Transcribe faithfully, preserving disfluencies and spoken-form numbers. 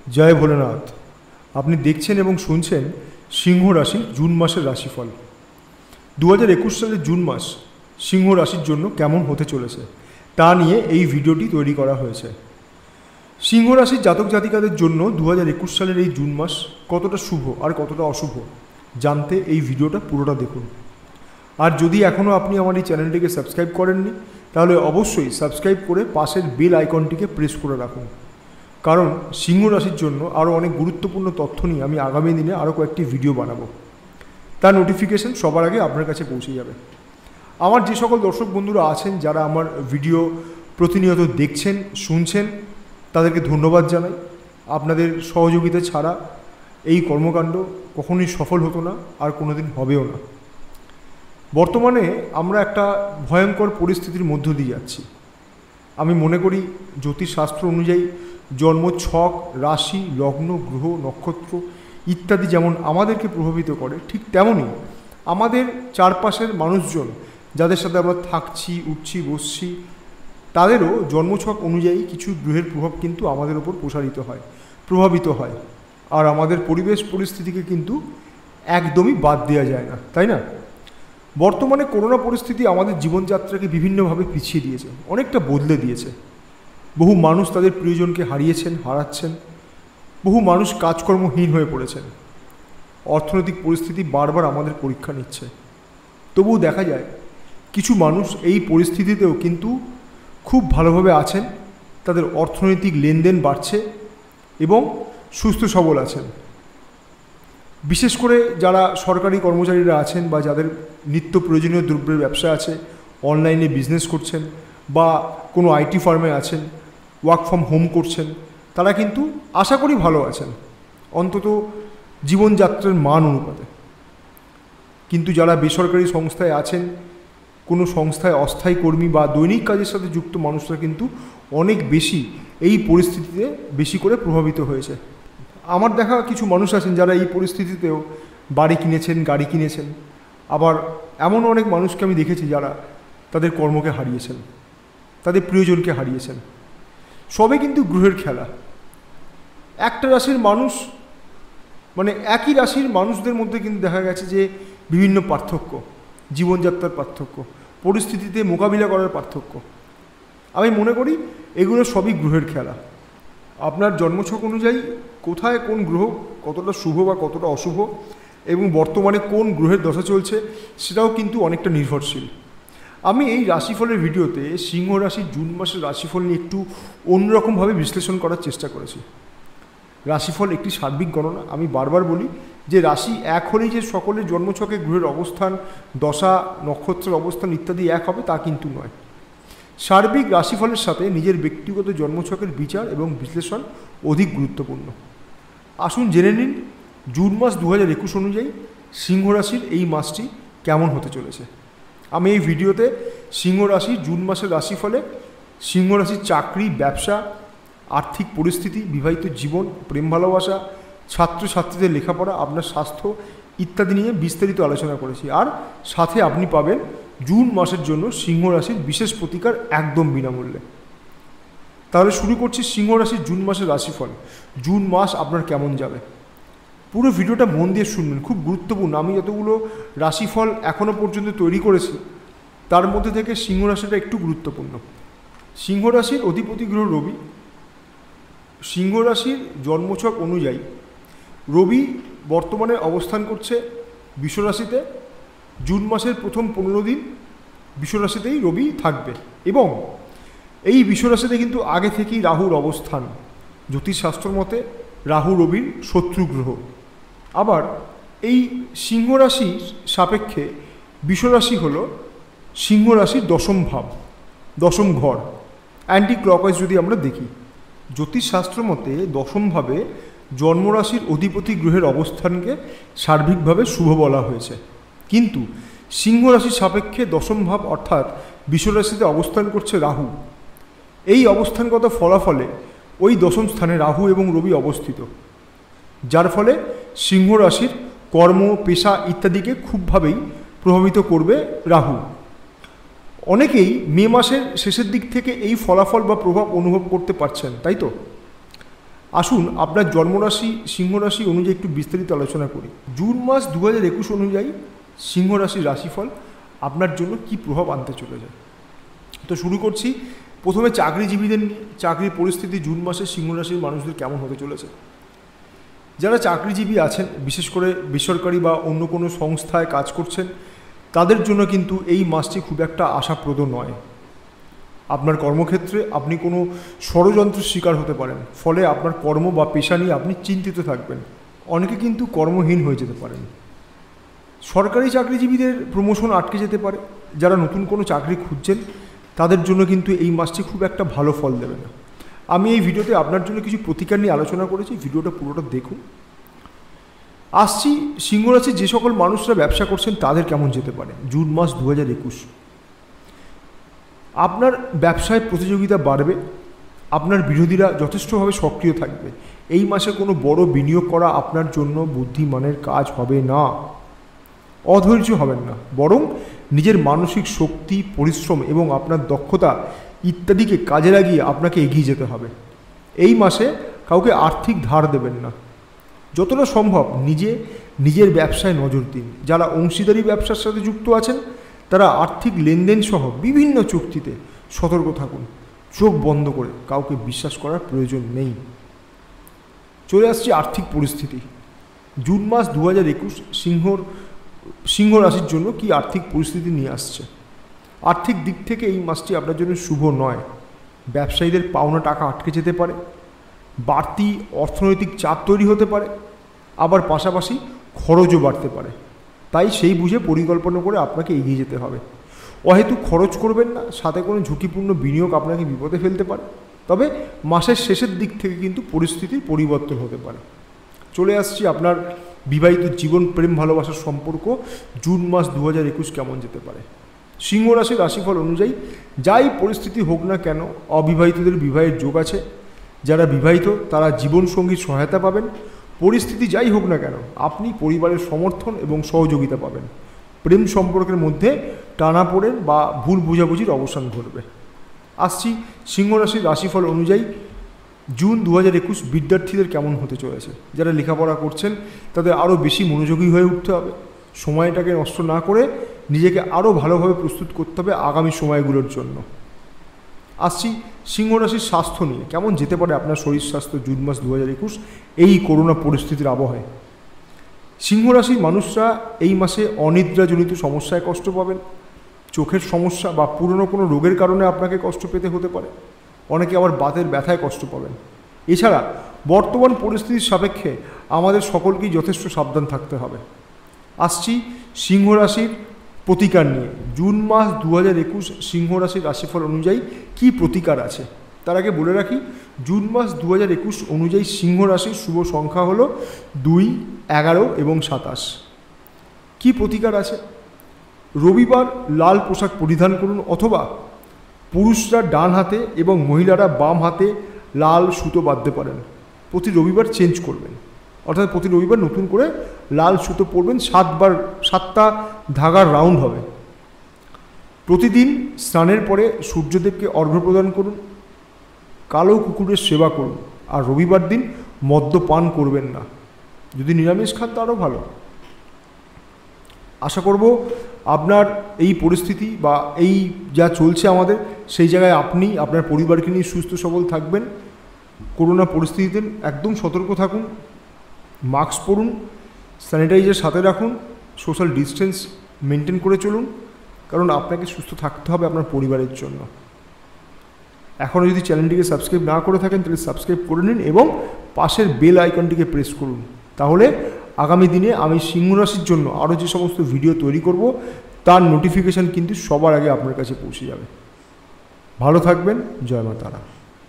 জয় ভোলেনাথ। আপনি দেখছেন এবং শুনছেন সিংহ রাশি জুন মাসের রাশিফল। দু হাজার একুশ সালের জুন মাস সিংহ রাশির জন্য কেমন হতে চলেছে তা নিয়ে এই ভিডিওটি তৈরি করা হয়েছে। সিংহ রাশির জাতক জাতিকাদের জন্য দু হাজার একুশ সালের এই জুন মাস কতটা শুভ আর কতটা অশুভ জানতে এই ভিডিওটা পুরোটা দেখুন। আর যদি এখনও আপনি আমার এই চ্যানেলটিকে সাবস্ক্রাইব করেননি তাহলে অবশ্যই সাবস্ক্রাইব করে পাশের বেল আইকনটিকে প্রেস করে রাখুন, কারণ সিংহ রাশির জন্য আরও অনেক গুরুত্বপূর্ণ তথ্য নিয়ে আমি আগামী দিনে আরও কয়েকটি ভিডিও বানাবো। তার নোটিফিকেশন সবার আগে আপনার কাছে পৌঁছে যাবে। আমার যে সকল দর্শক বন্ধুরা আছেন যারা আমার ভিডিও প্রতিনিয়ত দেখছেন শুনছেন তাদেরকে ধন্যবাদ জানাই। আপনাদের সহযোগিতা ছাড়া এই কর্মকাণ্ড কখনোই সফল হতো না আর কোনো দিন হবেও না। বর্তমানে আমরা একটা ভয়ঙ্কর পরিস্থিতির মধ্য দিয়ে যাচ্ছি। আমি মনে করি জ্যোতিষশাস্ত্র অনুযায়ী জন্ম ছক, রাশি, লগ্ন, গ্রহ, নক্ষত্র ইত্যাদি যেমন আমাদেরকে প্রভাবিত করে, ঠিক তেমনই আমাদের চারপাশের মানুষজন যাদের সাথে আমরা থাকছি, উঠছি, বসছি, তাদেরও জন্মছক অনুযায়ী কিছু গ্রহের প্রভাব কিন্তু আমাদের ওপর প্রসারিত হয়, প্রভাবিত হয়। আর আমাদের পরিবেশ পরিস্থিতিকে কিন্তু একদমই বাদ দেওয়া যায় না, তাই না? বর্তমানে করোনা পরিস্থিতি আমাদের জীবনযাত্রাকে বিভিন্নভাবে পিছিয়ে দিয়েছে, অনেকটা বদলে দিয়েছে। বহু মানুষ তাদের প্রিয়জনকে হারিয়েছেন, হারাচ্ছেন। বহু মানুষ কাজকর্মহীন হয়ে পড়েছেন। অর্থনৈতিক পরিস্থিতি বারবার আমাদের পরীক্ষা নিচ্ছে। তবুও দেখা যায় কিছু মানুষ এই পরিস্থিতিতেও কিন্তু খুব ভালোভাবে আছেন, তাদের অর্থনৈতিক লেনদেন বাড়ছে এবং সুস্থ সবল আছেন। বিশেষ করে যারা সরকারি কর্মচারীরা আছেন বা যাদের নিত্য প্রয়োজনীয় দ্রব্যের ব্যবসা আছে, অনলাইনে বিজনেস করছেন বা কোনো আইটি ফার্মে আছেন, ওয়ার্ক ফ্রম হোম করছেন, তারা কিন্তু আশা করি ভালো আছেন, অন্তত জীবনযাত্রার মান অনুপাতে। কিন্তু যারা বেসরকারি সংস্থায় আছেন, কোনো সংস্থায় অস্থায়ী কর্মী বা দৈনিক কাজের সাথে যুক্ত মানুষরা কিন্তু অনেক বেশি এই পরিস্থিতিতে বেশি করে প্রভাবিত হয়েছে। আমার দেখা কিছু মানুষ আছেন যারা এই পরিস্থিতিতেও বাড়ি কিনেছেন, গাড়ি কিনেছেন। আবার এমন অনেক মানুষকে আমি দেখেছি যারা তাদের কর্মকে হারিয়েছেন, তাদের প্রিয়জনকে হারিয়েছেন। সবে কিন্তু গ্রহের খেলা। একটা রাশির মানুষ, মানে একই রাশির মানুষদের মধ্যে কিন্তু দেখা গেছে যে বিভিন্ন পার্থক্য, জীবনযাত্রার পার্থক্য, পরিস্থিতিতে মোকাবিলা করার পার্থক্য। আমি মনে করি এগুলো সবই গ্রহের খেলা। আপনার জন্মছক অনুযায়ী কোথায় কোন গ্রহ কতটা শুভ বা কতটা অশুভ এবং বর্তমানে কোন গ্রহের দশা চলছে সেটাও কিন্তু অনেকটা নির্ভরশীল। আমি এই রাশিফলের ভিডিওতে সিংহ রাশির জুন মাসের রাশিফল নিয়ে একটু অন্যরকমভাবে বিশ্লেষণ করার চেষ্টা করেছি। রাশিফল একটি সার্বিক গণনা। আমি বারবার বলি যে রাশি এক হলেই যে সকলের জন্মছকে গ্রহের অবস্থান, দশা, নক্ষত্রের অবস্থান ইত্যাদি এক হবে তা কিন্তু নয়। সার্বিক রাশিফলের সাথে নিজের ব্যক্তিগত জন্মছকের বিচার এবং বিশ্লেষণ অধিক গুরুত্বপূর্ণ। আসুন জেনে নিন জুন মাস দু হাজার একুশ অনুযায়ী সিংহ রাশির এই মাসটি কেমন হতে চলেছে। আমি এই ভিডিওতে সিংহ রাশি জুন মাসের রাশিফলে সিংহ রাশির চাকরি, ব্যবসা, আর্থিক পরিস্থিতি, বিবাহিত জীবন, প্রেম ভালোবাসা, ছাত্রছাত্রীদের লেখাপড়া, আপনার স্বাস্থ্য ইত্যাদি নিয়ে বিস্তারিত আলোচনা করেছি। আর সাথে আপনি পাবেন জুন মাসের জন্য সিংহ রাশির বিশেষ প্রতিকার একদম বিনামূল্যে। তাহলে শুরু করছি সিংহ রাশির জুন মাসের রাশিফল। জুন মাস আপনার কেমন যাবে পুরো ভিডিওটা মন দিয়ে শুনবেন, খুব গুরুত্বপূর্ণ। আমি যতগুলো রাশিফল এখনও পর্যন্ত তৈরি করেছি তার মধ্যে থেকে সিংহ রাশিটা একটু গুরুত্বপূর্ণ। সিংহ রাশির অধিপতি গ্রহ রবি। সিংহ রাশির জন্মছক অনুযায়ী রবি বর্তমানে অবস্থান করছে বিশ্বরাশিতে। জুন মাসের প্রথম পনেরো দিন বিশ্বরাশিতেই রবি থাকবে এবং এই বিশ্বরাশিতে কিন্তু আগে থেকেই রাহুর অবস্থান। জ্যোতিষশাস্ত্র মতে রাহু রবির শত্রু গ্রহ। আবার এই সিংহ রাশির সাপেক্ষে বিশ্বরাশি হল সিংহ রাশির দশম ভাব, দশম ঘর। অ্যান্টি ক্লকওয়াইজ যদি আমরা দেখি, জ্যোতিষশাস্ত্র মতে দশমভাবে জন্মরাশির অধিপতি গ্রহের অবস্থানকে সার্বিকভাবে শুভ বলা হয়েছে। কিন্তু সিংহ রাশির সাপেক্ষে দশম ভাব অর্থাৎ বিশ্বরাশিতে অবস্থান করছে রাহু। এই অবস্থানগত ফলাফলে ওই দশম স্থানে রাহু এবং রবি অবস্থিত, যার ফলে সিংহ রাশির কর্ম, পেশা ইত্যাদিকে খুবভাবেই প্রভাবিত করবে রাহু। অনেকেই মে মাসের শেষের দিক থেকে এই ফলাফল বা প্রভাব অনুভব করতে পারছেন, তাই তো? আসুন আপনার জন্মরাশি সিংহ রাশি অনুযায়ী একটু বিস্তারিত আলোচনা করি। জুন মাস দু হাজার একুশ অনুযায়ী সিংহ রাশির রাশিফল আপনার জন্য কি প্রভাব আনতে চলে যায়। তো শুরু করছি প্রথমে চাকরিজীবীদের নিয়ে। চাকরির পরিস্থিতি জুন মাসে সিংহ রাশির মানুষদের কেমন হতে চলেছে। যারা চাকরিজীবী আছেন, বিশেষ করে বেসরকারি বা অন্য কোনো সংস্থায় কাজ করছেন, তাদের জন্য কিন্তু এই মাসটি খুব একটা আশাপ্রদ নয়। আপনার কর্মক্ষেত্রে আপনি কোনো ষড়যন্ত্রের শিকার হতে পারেন, ফলে আপনার কর্ম বা পেশা নিয়ে আপনি চিন্তিত থাকবেন। অনেকে কিন্তু কর্মহীন হয়ে যেতে পারেন। সরকারি চাকরিজীবীদের প্রমোশন আটকে যেতে পারে। যারা নতুন কোনো চাকরি খুঁজছেন তাদের জন্য কিন্তু এই মাসটি খুব একটা ভালো ফল দেবে না। আমি এই ভিডিওতে আপনার জন্য কিছু প্রতিকার নিয়ে আলোচনা করেছি, ভিডিওটা পুরোটা দেখুন। আসছি সিংহ রাশির যে সকল মানুষরা ব্যবসা করছেন তাদের কেমন যেতে পারে জুন মাস দু হাজার একুশ। আপনার ব্যবসায় প্রতিযোগিতা বাড়বে, আপনার বিরোধীরা যথেষ্টভাবে সক্রিয় থাকবে। এই মাসে কোনো বড় বিনিয়োগ করা আপনার জন্য বুদ্ধিমানের কাজ হবে না। অধৈর্য হবেন না, বরং নিজের মানসিক শক্তি, পরিশ্রম এবং আপনার দক্ষতা ইত্যাদিকে কাজে লাগিয়ে আপনাকে এগিয়ে যেতে হবে। এই মাসে কাউকে আর্থিক ধার দেবেন না। যতটা সম্ভব নিজে নিজের ব্যবসায় নজর দিন। যারা অংশীদারি ব্যবসার সাথে যুক্ত আছেন তারা আর্থিক লেনদেন সহ বিভিন্ন চুক্তিতে সতর্ক থাকুন। চোখ বন্ধ করে কাউকে বিশ্বাস করার প্রয়োজন নেই। চলে আসছে আর্থিক পরিস্থিতি। জুন মাস দু হাজার একুশ সিংহর সিংহ রাশির জন্য কি আর্থিক পরিস্থিতি নিয়ে আসছে। আর্থিক দিক থেকে এই মাসটি আপনার জন্য শুভ নয়। ব্যবসায়ীদের পাওনা টাকা আটকে যেতে পারে, বাড়তি অর্থনৈতিক চাপ তৈরি হতে পারে, আবার পাশাপাশি খরচও বাড়তে পারে। তাই সেই বুঝে পরিকল্পনা করে আপনাকে এগিয়ে যেতে হবে। অহেতুক খরচ করবেন না, সাথে কোনো ঝুঁকিপূর্ণ বিনিয়োগ আপনাকে বিপদে ফেলতে পারে। তবে মাসের শেষের দিক থেকে কিন্তু পরিস্থিতির পরিবর্তন হতে পারে। চলে আসছি আপনার বিবাহিত জীবন, প্রেম ভালোবাসার সম্পর্ক জুন মাস দু হাজার একুশ কেমন যেতে পারে। সিংহ রাশির রাশিফল অনুযায়ী যাই পরিস্থিতি হোক না কেন, অবিবাহিতদের বিবাহের যোগ আছে। যারা বিবাহিত তারা জীবনসঙ্গীর সহায়তা পাবেন। পরিস্থিতি যাই হোক না কেন আপনি পরিবারের সমর্থন এবং সহযোগিতা পাবেন। প্রেম সম্পর্কের মধ্যে টানাপোড়েন বা ভুল বোঝাবুঝির অবসান ঘটবে। আসছি সিংহ রাশির রাশিফল অনুযায়ী জুন দু হাজার একুশ বিদ্যার্থীদের কেমন হতে চলেছে। যারা লেখাপড়া করছেন তাদের আরও বেশি মনোযোগী হয়ে উঠতে হবে। সময়টাকে নষ্ট না করে নিজেকে আরও ভালোভাবে প্রস্তুত করতে হবে আগামী সময়গুলোর জন্য। আসছি সিংহ রাশির স্বাস্থ্য নিয়ে। কেমন যেতে পারে আপনার শরীর স্বাস্থ্য জুন মাস দু হাজার একুশ এই করোনা পরিস্থিতির আবহে। সিংহ রাশির মানুষরা এই মাসে অনিদ্রাজনিত সমস্যায় কষ্ট পাবেন। চোখের সমস্যা বা পুরনো কোনো রোগের কারণে আপনাকে কষ্ট পেতে হতে পারে। অনেকে আবার বাতের ব্যথায় কষ্ট পাবেন। এছাড়া বর্তমান পরিস্থিতির সাপেক্ষে আমাদের সকলকেই যথেষ্ট সাবধান থাকতে হবে। আসছি সিংহ রাশির প্রতিকার নিয়ে। জুন মাস দু হাজার একুশ সিংহ রাশির রাশিফল অনুযায়ী কী প্রতিকার আছে তার আগে বলে রাখি, জুন মাস দু হাজার একুশ অনুযায়ী সিংহ রাশির শুভ সংখ্যা হলো দুই, এগারো এবং সাতাশ। কী প্রতিকার আছে? রবিবার লাল পোশাক পরিধান করুন, অথবা পুরুষরা ডান হাতে এবং মহিলারা বাম হাতে লাল সুতো বাঁধতে পারেন। প্রতি রবিবার চেঞ্জ করবেন, অর্থাৎ প্রতি রবিবার নতুন করে লাল সুতো পরবেন। সাতবার সাতটা ধাগার রাউন্ড হবে। প্রতিদিন স্নানের পরে সূর্যদেবকে অর্ঘ্য প্রদান করুন। কালো কুকুরের সেবা করুন। আর রবিবার দিন মদ্যপান করবেন না। যদি নিরামিষ খান তো আরও ভালো। আশা করব আপনার এই পরিস্থিতি বা এই যা চলছে আমাদের, সেই জায়গায় আপনি আপনার পরিবারকে নিয়ে সুস্থ সবল থাকবেন। করোনা পরিস্থিতিতে একদম সতর্ক থাকুন, মাস্ক পরুন, স্যানিটাইজার সাথে রাখুন, সোশ্যাল ডিস্টেন্স মেনটেন করে চলুন, কারণ আপনাকে সুস্থ থাকতে হবে আপনার পরিবারের জন্য। এখনও যদি চ্যানেলটিকে সাবস্ক্রাইব না করে থাকেন তাহলে সাবস্ক্রাইব করে নিন এবং পাশের বেল আইকনটিকে প্রেস করুন। তাহলে আগামী দিনে আমি সিংহ রাশির জন্য আরও যে সমস্ত ভিডিও তৈরি করব তার নোটিফিকেশান কিন্তু সবার আগে আপনার কাছে পৌঁছে যাবে। ভালো থাকবেন। জয় মা তারা।